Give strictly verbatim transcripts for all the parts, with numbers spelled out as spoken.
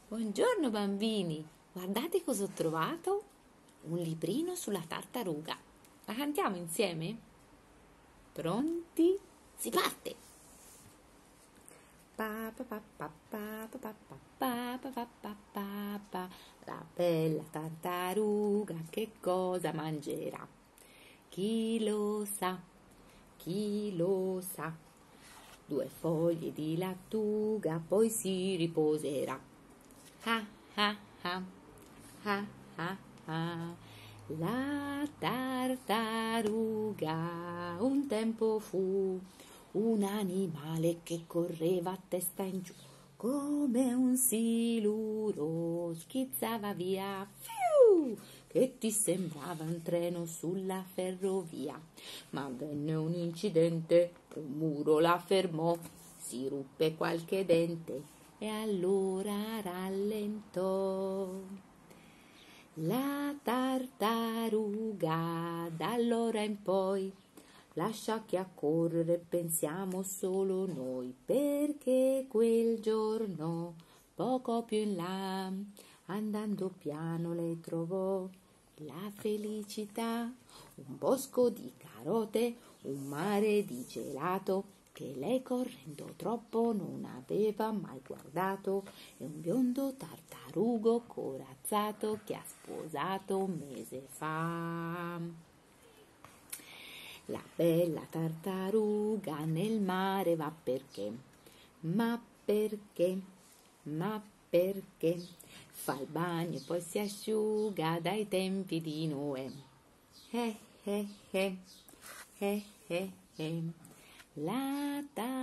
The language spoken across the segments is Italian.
Buongiorno bambini, guardate cosa ho trovato? Un librino sulla tartaruga. La cantiamo insieme? Pronti? Si parte! Pa, pa, pa, pa, pa, pa, pa, pa, pa, pa, pa, pa, pa. La bella tartaruga che cosa mangerà? Chi lo sa? Chi lo sa? Due foglie di lattuga, poi si riposerà. Ah ah ah, ah ah ah. La tartaruga un tempo fu un animale che correva a testa in giù, come un siluro schizzava via, fiu, che ti sembrava un treno sulla ferrovia. Ma venne un incidente, un muro la fermò, si ruppe qualche dente e allora rallentò. La tartaruga d'allora in poi lascia che a correre pensiamo solo noi, perché quel giorno poco più in là, andando piano, lei trovò la felicità, un bosco di carote, un mare di gelato che lei correndo troppo non aveva mai guardato, e un biondo tartarugo corazzato che ha sposato un mese fa. La bella tartaruga nel mare va perché, ma perché, ma perché fa il bagno e poi si asciuga dai tempi di Noè. Eh eh eh, eh eh eh. La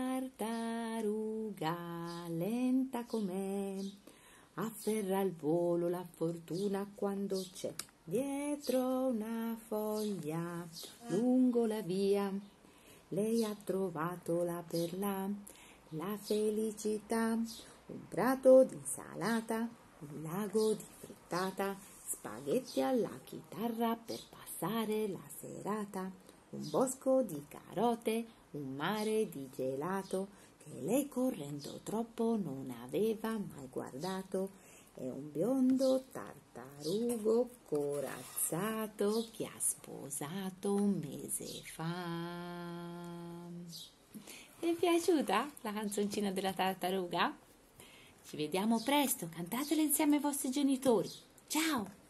tartaruga lenta com'è afferra al volo la fortuna quando c'è dietro una foglia lungo la via. Lei ha trovato la perla, la felicità, un prato di insalata, un lago di frittata, spaghetti alla chitarra per passare la serata, un bosco di carote, un mare di gelato che lei correndo troppo non aveva mai guardato, e un biondo tartarugo corazzato che ha sposato un mese fa. Vi è piaciuta la canzoncina della tartaruga? Ci vediamo presto, cantatela insieme ai vostri genitori. Ciao!